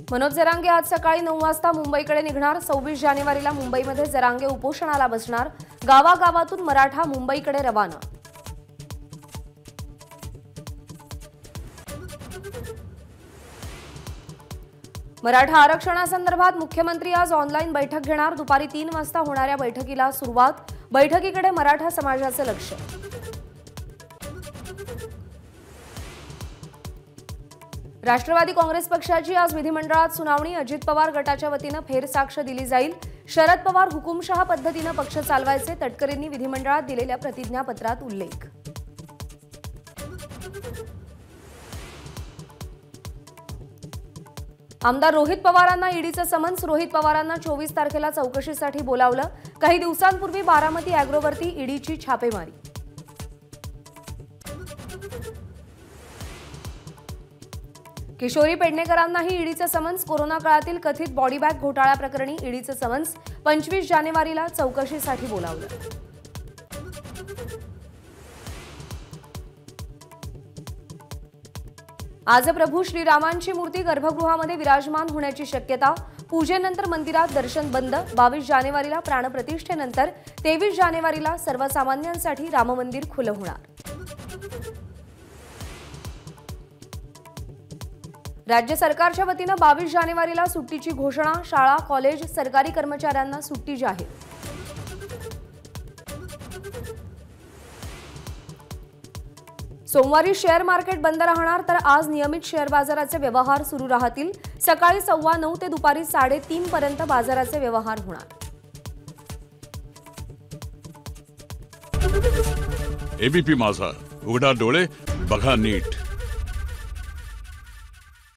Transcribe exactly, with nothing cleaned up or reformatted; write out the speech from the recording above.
मनोज जरांगे आज सकाळी नऊ वाजता मुंबईकडे निघणार। सव्वीस जानेवारीला मुंबईमध्ये जरांगे उपोषणाला बसणार। गावागावातून मराठा मुंबईकडे रवाना। मराठा आरक्षणासंदर्भात मुख्यमंत्री आज ऑनलाईन बैठक घेणार। दुपारी तीन वाजता होणाऱ्या बैठकीला सुरुवात। बैठकीकडे मराठा समाजाचे लक्ष। राष्ट्रवादी काँग्रेस पक्षाची आज विधिमंडळात सुनावणी। अजित पवार गटाच्या वतीने फेरसाक्ष दिली जाईल। शरद पवार हुकुमशहा पद्धतीने पक्ष चालवायचे, तटकरेंनी विधिमंडळात दिलेल्या प्रतिज्ञापत्रात उल्लेख। आमदार रोहित पवारांना ईडीचं समन्स। रोहित पवारांना चोवीस तारखेला चौकशीसाठी बोलावलं। काही दिवसांपूर्वी बारामती अॅग्रोवरती ईडीची छापेमारी। किशोरी पेडणेकरांनाही ईडीचं समन्स। कोरोना काळातील कथित बॉडी बॅग घोटाळा प्रकरणी ईडीचं समन्स। पंचवीस जानेवारीला चौकशीसाठी बोलावलं। आज प्रभू श्रीरामांची मूर्ती गर्भगृहामध्ये विराजमान होण्याची शक्यता। पूजेनंतर मंदिरात दर्शन बंद। बावीस जानेवारीला प्राणप्रतिष्ठेनंतर तेवीस जानेवारीला सर्वसामान्यांसाठी राममंदिर खुलं होणार। राज्य सरकारच्या वतीने बावीस जानेवारीला सुट्टीची घोषणा। शाळा, कॉलेज, सरकारी कर्मचाऱ्यांना सुट्टी जाहीर। सोमवारी शेअर मार्केट बंद राहणार, तर आज नियमित शेअर बाजाराचे व्यवहार सुरू राहतील। सकाळी सव्वा नऊ ते दुपारी साडेतीन पर्यंत बाजाराचे व्यवहार होणार। एबीपी माझा, उघडा डोळे बघा नीट।